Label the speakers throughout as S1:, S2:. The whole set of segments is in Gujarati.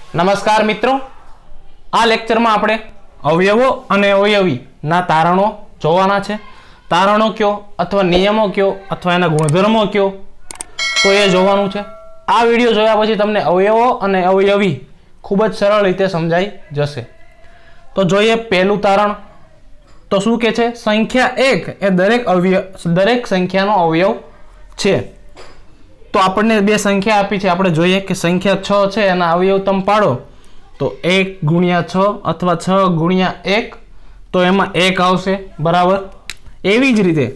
S1: નમસ્કાર મિત્રો, આ લેક્ચરમાં આપણે અવયવો અને અવયવીના તારણો જોવાના છે। તારણો કયો અથવા નિયમો કયો અથવા એના ગુણધર્મો કયો તો એ જોવાનું છે। આ વિડિયો જોયા પછી તમને અવયવો અને અવયવી ખૂબ જ સરળ રીતે સમજાઈ જશે। તો જોઈએ પહેલું તારણ। તો શું કહે છે? સંખ્યા 1 એ દરેક સંખ્યાનો અવયવ છે। તો આપણને બે સંખ્યા આપી છે, આપણે જોઈએ કે સંખ્યા 6 છે એના અવયવ તમે પાડો તો 1 ગુણ્યા 6 અથવા 6 ગુણ્યા 1 તો એમાં 1 આવશે, બરાબર। એવી જ રીતે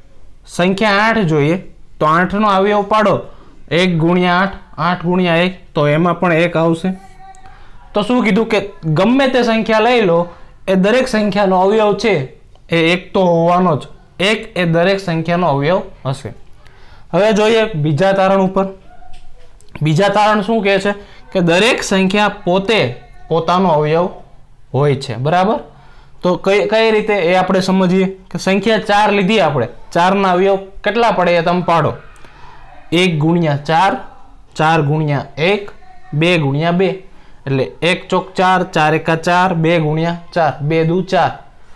S1: સંખ્યા 8 જોઈએ તો 8 નો અવયવ પાડો 1 ગુણ્યા 8 8 ગુણ્યા 1 તો એમાં પણ 1 આવશે। તો શું કીધું કે ગમે તે સંખ્યા લઈ લો એ દરેક સંખ્યાનો અવયવ છે એ 1 તો હોવાનો જ, 1 એ દરેક સંખ્યાનો અવયવ હશે। હવે જોઈએ બીજા તારણ ઉપર। બીજા તારણ શું કહે છે કે દરેક સંખ્યા પોતે પોતાનો અવયવ હોય છે, બરાબર। તો કઈ રીતે એ આપણે સમજીએ કે સંખ્યા 4 લીધી, આપણે 4 ના અવયવ કેટલા પડે એ તમે પાડો 1 ગુણ્યા 4 4 ગુણ્યા 1 2 ગુણ્યા 2 એટલે 1 ચોક 4 4 એકા 4 2 ગુણ્યા 4 2 દુ 4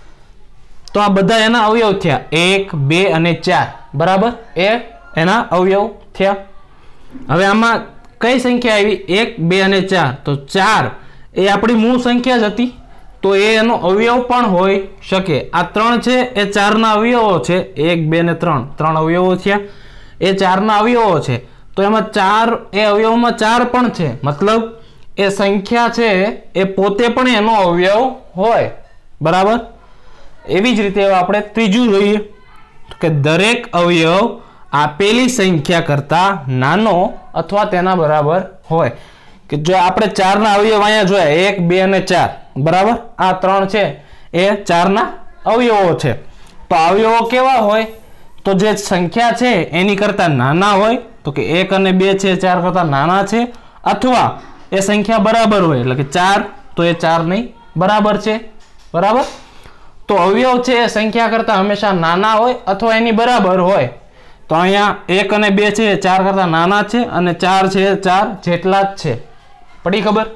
S1: તો આ બધા એના અવયવ થયા 1 2 અને 4, બરાબર। એ એના અવયવ થયા। હવે આમાં કઈ સંખ્યા આવી? 1 2 અને 4 તો 4 એ આપણી મૂળ સંખ્યા જ હતી તો એ એનો અવયવ પણ હોઈ શકે। આ 3 છે એ 4 ના અવયવો છે, 1 2 અને 3 અવયવો થયા, એ 4 ના અવયવો છે તો એમાં 4 એ અવયવમાં 4 પણ છે, મતલબ એ સંખ્યા છે એ પોતે પણ એનો અવયવ હોય, બરાબર। એવી જ રીતે આપણે ત્રીજું જોઈએ કે દરેક અવયવ આપેલી સંખ્યા કરતા નાનો અથવા તેના બરાબર હોય। કે જો આપણે 4 ના અવયવ અહીંયા જોયા 1 2 અને 4, બરાબર। આ 3 છે એ 4 ના અવયવો છે તો અવયવો કેવા હોય? તો જે સંખ્યા છે એની કરતા નાના હોય, તો કે 1 અને 2 છે 4 કરતા નાના છે, અથવા એ સંખ્યા બરાબર હોય એટલે કે 4 તો એ 4 ની બરાબર છે, બરાબર। તો અવયવ છે એ સંખ્યા કરતા હંમેશા નાના હોય અથવા એની બરાબર હોય। તો અહીંયા 1 અને 2 છે 4 કરતા નાના છે અને 4 છે 4 જેટલા જ છે, પડી ખબર?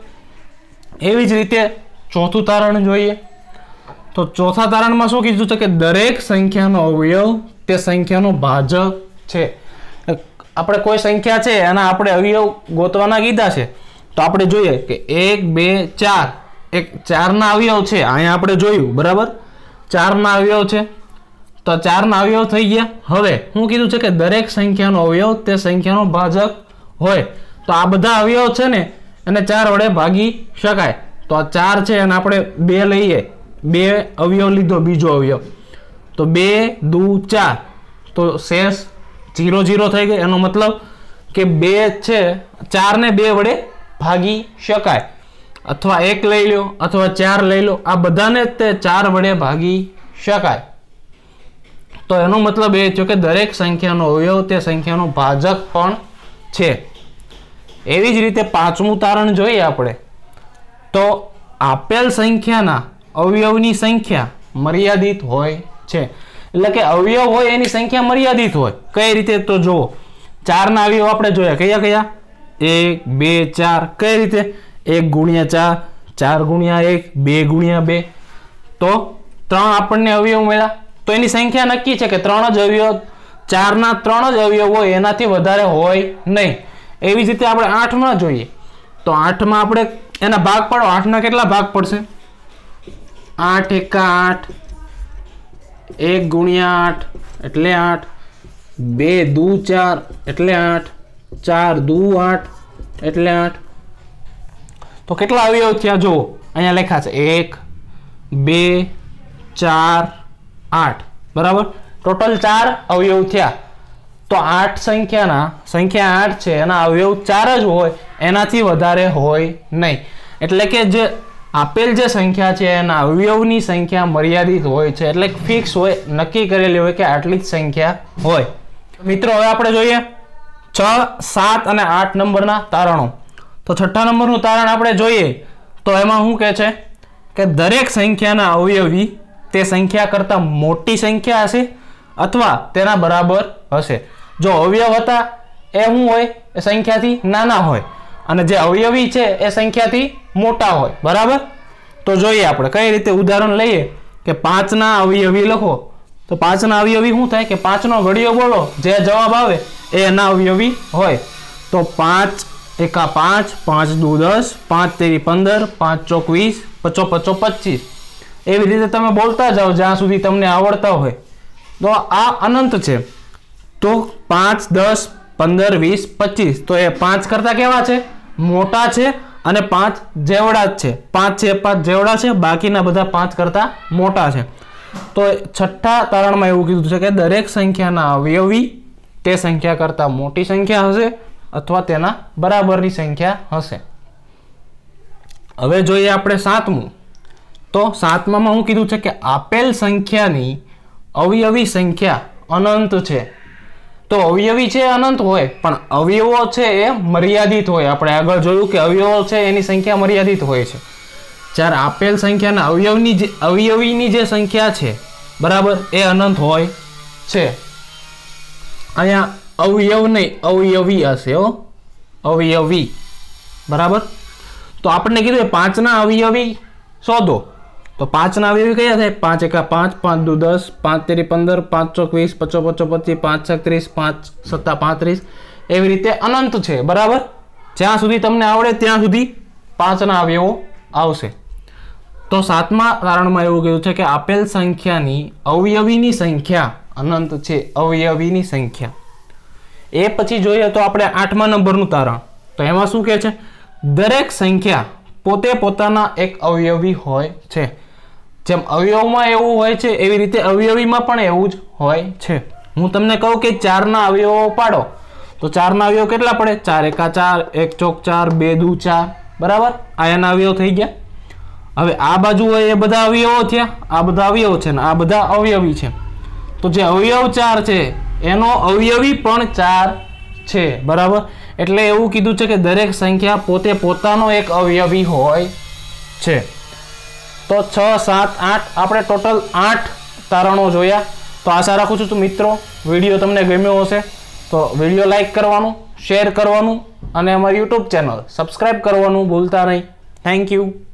S1: એવી જ રીતે ચોથું તારણ જોઈએ। તો ચોથા તારણમાં શું કીધું છે કે દરેક સંખ્યાનો અવયવ તે સંખ્યાનો ભાજક છે। આપણે કોઈ સંખ્યા છે એના આપણે અવયવ ગોતવાના કીધા છે તો આપણે જોઈએ કે 1 2 4 એક 4 ના અવયવ છે, અહીંયા આપણે જોયું, બરાબર। 4 ના અવયવ છે તો 4 ના અવયવ થઈ ગયા। હવે શું કીધું છે કે દરેક સંખ્યાનો અવયવ તે સંખ્યાનો ભાજક હોય તો આ બધા અવયવ છે ને એને 4 વડે ભાગી શકાય। તો આ 4 છે અને આપણે 2 લઈએ, 2 અવયવ લીધો, બીજો અવયવ તો 2 દુ 4 તો શેષ 0 0 થઈ ગઈ। એનો મતલબ કે 2 છે 4 ને 2 વડે ભાગી શકાય, અથવા 1 લઈ લો અથવા 4 લઈ લો, આ બધાને તે 4 વડે ભાગી શકાય। તો એનો મતલબ એ થયો કે દરેક સંખ્યાનો અવયવ તે સંખ્યાનો ભાજક પણ છે। એવી જ રીતે પાંચમું તારણ જોઈએ આપણે। તો આપેલ સંખ્યાના અવયવની સંખ્યા મર્યાદિત હોય છે, એટલે કે અવયવ હોય એની સંખ્યા મર્યાદિત હોય। કઈ રીતે? તો જુઓ 4 ના અવયવ આપણે જોયા, કયા કયા? 1 2 4 કઈ રીતે? 1 ગુણ્યા 4 4 ગુણ્યા 1 2 ગુણ્યા 2 તો 3 આપણને અવયવ મળ્યા। તો એની સંખ્યા નક્કી છે કે 3 જ અવયવ, 4 ના 3 જ અવયવ હોય, એનાથી વધારે હોય નહીં। એવી જ રીતે આપણે 8 માં જોઈએ તો 8 માં આપણે એના ભાગ પાડો, 8 ના કેટલા ભાગ પડશે? 8 એકા 8 1 ગુણ્યા 8 એટલે 8 2 દુ 4 એટલે 8 4 દુ 8 એટલે 8 તો કેટલા અવયવ થયા? જુઓ અહીંયા લખ્યા છે 1 2 4 8, બરાબર। ટોટલ 4 અવયવ થયા। તો 8 સંખ્યા 8 છે એના અવયવ 4 જ હોય, એનાથી વધારે હોય નહીં। એટલે કે જે આપેલ જે સંખ્યા છે એના અવયવની સંખ્યા મર્યાદિત હોય છે, એટલે ફિક્સ હોય, નક્કી કરેલી હોય કે આટલી જ સંખ્યા હોય। મિત્રો હવે આપણે જોઈએ 6 7 અને 8 નંબરના તારણો। તો છઠ્ઠા નંબરનું તારણ આપણે જોઈએ તો એમાં શું કહે છે કે દરેક સંખ્યાના અવયવી તે સંખ્યા કરતા મોટી સંખ્યા હશે અથવા તેના બરાબર હશે। જો અવયવ હતા એ શું હોય? એ સંખ્યાથી નાના હોય અને જે અવયવી છે એ સંખ્યાથી મોટા હોય, બરાબર। તો જોઈએ આપણે કઈ રીતે ઉદાહરણ લઈએ કે 5 ના અવયવી લખો તો 5 ના અવયવી શું થાય કે 5 નો ઘડિયો બોલો, જે જવાબ આવે એ એના અવયવી હોય। તો 5 એકા 5, 5 દુ 10, 5 તેરી 15, 5 ચોક 20, 5 5 25, એવી રીતે તમે બોલતા જાઓ જ્યાં સુધી તમને આવડતા હોય। તો આ અનંત છે। તો 5, 10, 15, 20, 25 તો એ 5 કરતા કેવા છે? મોટા છે અને 5 જેવડા જ છે। 5 છે 5 જેવડા છે, બાકીના બધા 5 કરતા મોટા છે। તો છઠ્ઠા તારણમાં એવું કીધું છે કે દરેક સંખ્યાના અવયવી તે સંખ્યા કરતા મોટી સંખ્યા હશે અથવા તેના બરાબરની સંખ્યા હશે। હવે જોઈએ આપણે સાતમું। તો સાતમામાં શું કીધું છે કે આપેલ સંખ્યાની અવયવી સંખ્યા અનંત છે। તો અવયવી છે અનંત હોય પણ અવયવો છે એ મર્યાદિત હોય। આપણે આગળ જોયું કે અવયવો છે એની સંખ્યા મર્યાદિત હોય છે, જ્યારે આપેલ સંખ્યાના અવયવીની જે સંખ્યા છે, બરાબર, એ અનંત હોય છે। અહીંયા અવયવ નહીં અવયવી હશે હો, અવયવી, બરાબર। તો આપણને કીધું 5 ના અવયવી શોધો। તો 5 ના અવયવી કયા થાય? 5 એકા 5, 5 દુ 10, 5 તેરી 15, 5 ચોક 20, 5 5 25, 5 6 30, 5 7 35, એવી રીતે અનંત છે, બરાબર। જ્યાં સુધી તમને આવડે ત્યાં સુધી 5 ના અવયવો આવશે। તો સાતમા તારણમાં એવું કીધું છે કે આપેલ સંખ્યાની અવયવીની સંખ્યા અનંત છે, અવયવીની સંખ્યા। એ પછી જોઈએ તો આપણે 8મા નંબરનું તારણ। તો એમાં શું કહે છે? દરેક સંખ્યા પોતે પોતાના એક અવયવી હોય છે। જેમ અવયવમાં એવું હોય છે એવી રીતે અવયવીમાં પણ એવું જ હોય છે। હું તમને કહું કે 4 ના અવયવો પાડો તો 4 ના અવયવ કેટલા પડે? 4 એકા 4, 1 ચોક 4, 2 દુ 4, બરાબર। આ એના અવયવ થઈ ગયા। હવે આ બાજુ હોય એ બધા અવયવો થયા, આ બધા અવયવ છે ને આ બધા અવયવી છે। તો જે અવયવ 4 છે એનો અવયવી પણ 4 છે, બરાબર। એટલે એવું કીધું છે કે દરેક સંખ્યા પોતે પોતાનો એક અવયવી હોય છે। તો 6, 7, 8 આપણે ટોટલ 8 તારણો જોયા। તો આશા રાખું છું મિત્રો વિડીયો તમને ગમ્યો હશે। તો વિડીયો લાઈક કરવાનું, શેર કરવાનું અને અમારી યુટ્યુબ ચેનલ સબસ્ક્રાઈબ કરવાનું ભૂલતા નહીં। Thank you.